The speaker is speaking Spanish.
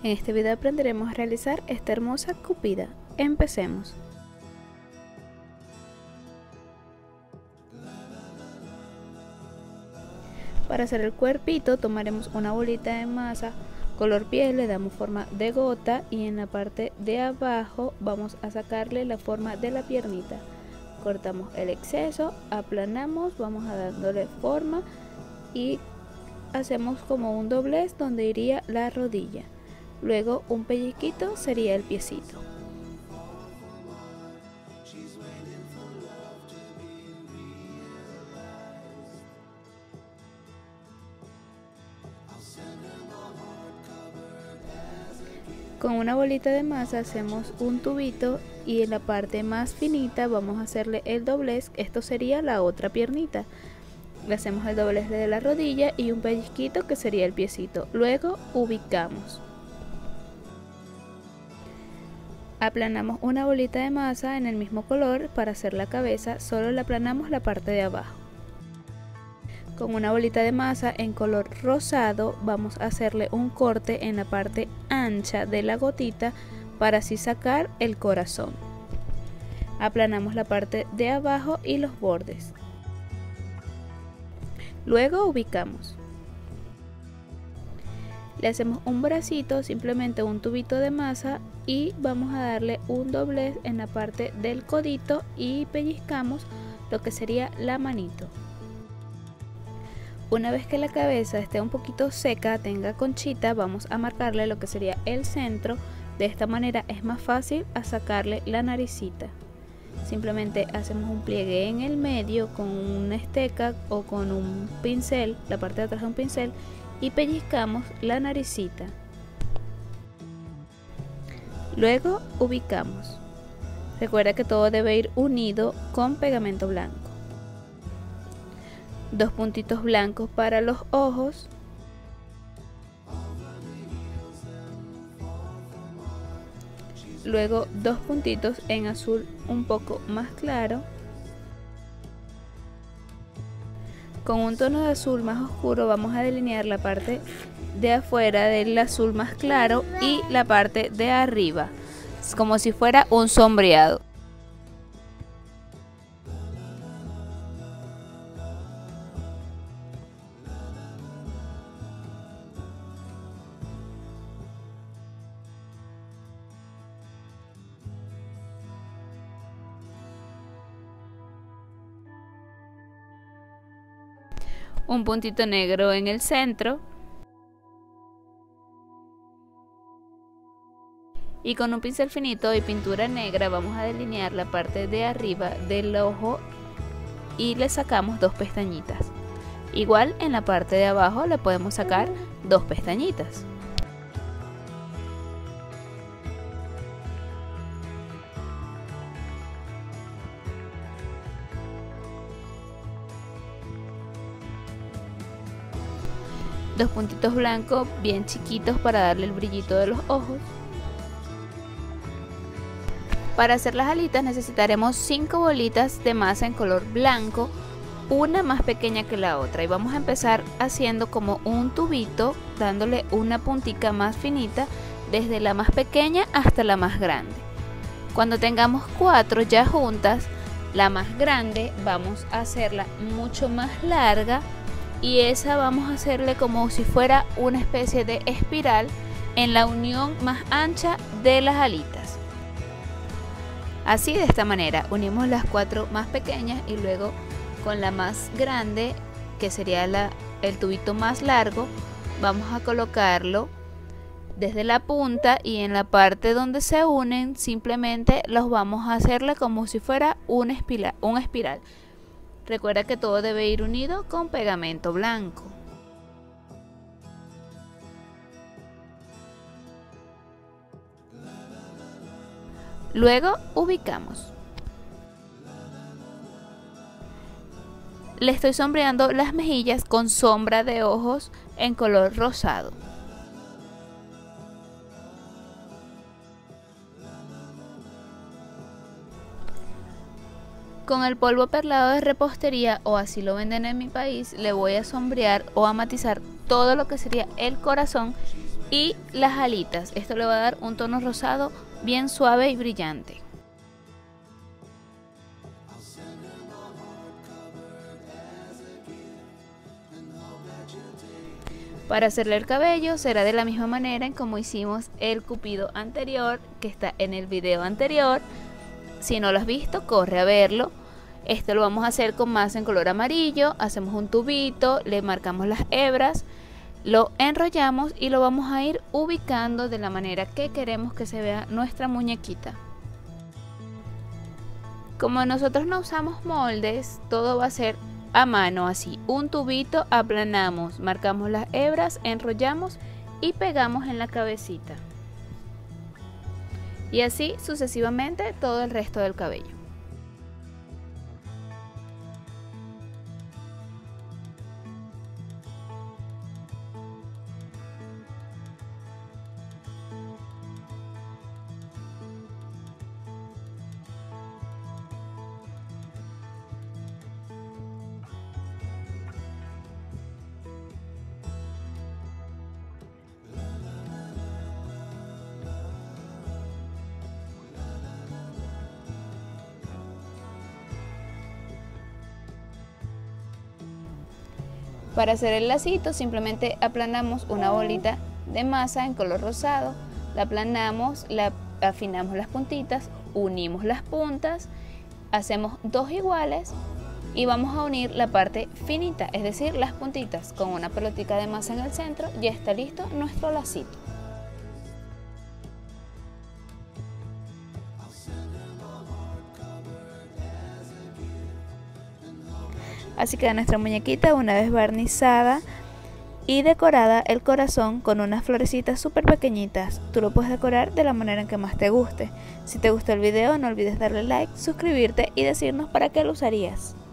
En este video aprenderemos a realizar esta hermosa cupida. Empecemos. Para hacer el cuerpito tomaremos una bolita de masa color piel, le damos forma de gota y en la parte de abajo vamos a sacarle la forma de la piernita. Cortamos el exceso, aplanamos, vamos a dándole forma y hacemos como un doblez donde iría la rodilla. Luego un pellizquito sería el piecito. Con una bolita de masa hacemos un tubito y en la parte más finita vamos a hacerle el doblez. Esto sería la otra piernita. Le hacemos el doblez de la rodilla y un pellizquito que sería el piecito. Luego ubicamos. Aplanamos una bolita de masa en el mismo color para hacer la cabeza, solo le aplanamos la parte de abajo. Con una bolita de masa en color rosado vamos a hacerle un corte en la parte ancha de la gotita para así sacar el corazón. Aplanamos la parte de abajo y los bordes. Luego ubicamos. Le hacemos un bracito, simplemente un tubito de masa y vamos a darle un doblez en la parte del codito y pellizcamos lo que sería la manito. Una vez que la cabeza esté un poquito seca, tenga conchita, vamos a marcarle lo que sería el centro. De esta manera es más fácil a sacarle la naricita. Simplemente hacemos un pliegue en el medio con una esteca o con un pincel, la parte de atrás de un pincel, y pellizcamos la naricita. Luego ubicamos. Recuerda que todo debe ir unido con pegamento blanco. Dos puntitos blancos para los ojos. Luego dos puntitos en azul un poco más claro. Con un tono de azul más oscuro vamos a delinear la parte de afuera del azul más claro y la parte de arriba. Es como si fuera un sombreado. Un puntito negro en el centro y con un pincel finito y pintura negra vamos a delinear la parte de arriba del ojo y le sacamos dos pestañitas. Igual en la parte de abajo le podemos sacar dos pestañitas. Dos puntitos blancos bien chiquitos para darle el brillito de los ojos. Para hacer las alitas necesitaremos 5 bolitas de masa en color blanco, una más pequeña que la otra, y vamos a empezar haciendo como un tubito, dándole una puntica más finita desde la más pequeña hasta la más grande. Cuando tengamos 4 ya juntas, la más grande vamos a hacerla mucho más larga y esa vamos a hacerle como si fuera una especie de espiral en la unión más ancha de las alitas. Así, de esta manera unimos las 4 más pequeñas y luego con la más grande, que sería el tubito más largo, vamos a colocarlo desde la punta y en la parte donde se unen simplemente los vamos a hacerle como si fuera un espiral. Recuerda que todo debe ir unido con pegamento blanco. Luego ubicamos. Le estoy sombreando las mejillas con sombra de ojos en color rosado. Con el polvo perlado de repostería, o así lo venden en mi país, le voy a sombrear o a matizar todo lo que sería el corazón y las alitas. Esto le va a dar un tono rosado bien suave y brillante. Para hacerle el cabello será de la misma manera en como hicimos el cupido anterior, que está en el video anterior. Si no lo has visto, corre a verlo. Esto lo vamos a hacer con masa en color amarillo. Hacemos un tubito, le marcamos las hebras, lo enrollamos y lo vamos a ir ubicando de la manera que queremos que se vea nuestra muñequita. Como nosotros no usamos moldes, todo va a ser a mano, así, un tubito, aplanamos, marcamos las hebras, enrollamos y pegamos en la cabecita. Y así sucesivamente todo el resto del cabello. Para hacer el lacito simplemente aplanamos una bolita de masa en color rosado, la aplanamos, afinamos las puntitas, unimos las puntas, hacemos dos iguales y vamos a unir la parte finita, es decir, las puntitas con una pelotica de masa en el centro. Ya está listo nuestro lacito. Así queda nuestra muñequita una vez barnizada y decorada el corazón con unas florecitas súper pequeñitas. Tú lo puedes decorar de la manera en que más te guste. Si te gustó el video, no olvides darle like, suscribirte y decirnos para qué lo usarías.